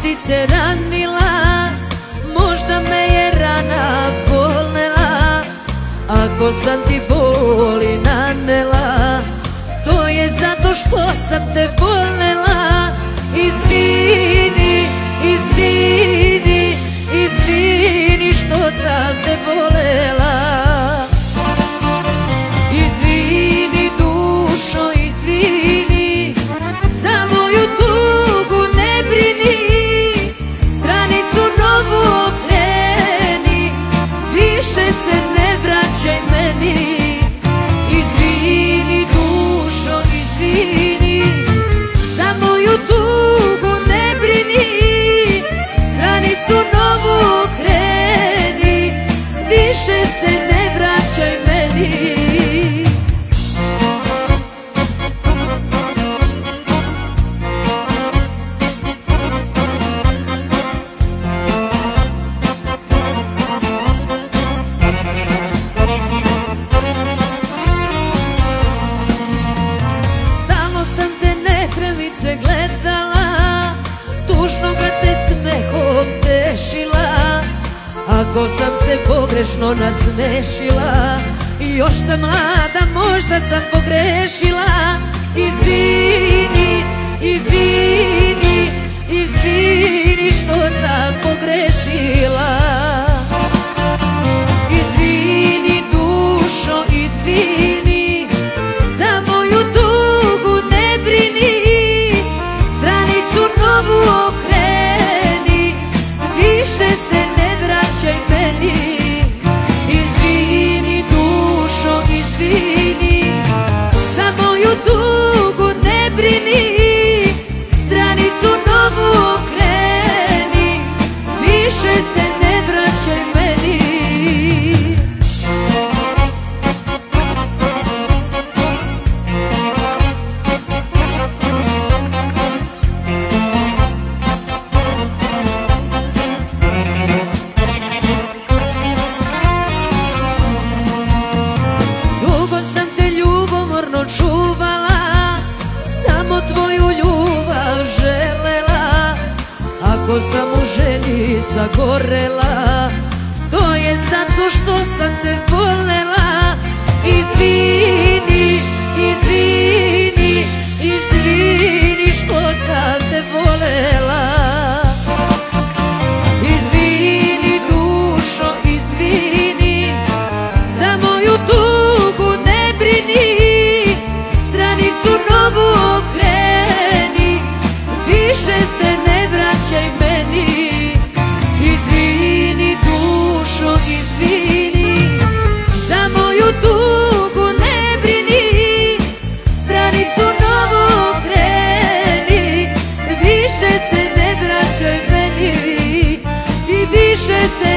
srdice ranila, možda me je rana bolela. Ako sam ti boli nanela, to je zato što sam te volela. Izvini, izvini, izvini što sam te volela. Izvini dušo, izvini, za moju tugu ne brini, stranicu novu okreni, više se ne vraćaj meni. Izvini dušo, izvini, za moju tugu ne brini, stranicu novu okreni, više se ne vraćaj meni. Gledala, tužno ga te smehom tešila. Ako sam se pogrešno nasmešila, još sam mlada, možda sam pogrešila. Izvini, izvini, izvini što sam pogrešila. Izvini dušo, izvini, za moju tugu ne brini, novu okreni, više se ne vraćaj meni. Izvini dušo, izvini, za moju tugu ne brini, stranicu novu okreni, više se ne vraćaj meni. Čuvala, samo tvoju ljubav želela. Ako sam u želji sagorela, to je zato što sam te volela. Izvini, izvini, izvini što sam te volela. Izvini dušo, izvini, za moju tugu ne brini, stranicu novu okreni, više se ne vraćaj meni. Izvini dušo, izvini, za moju tugu ne brini, stranicu novu okreni, više se ne vraćaj meni. I više se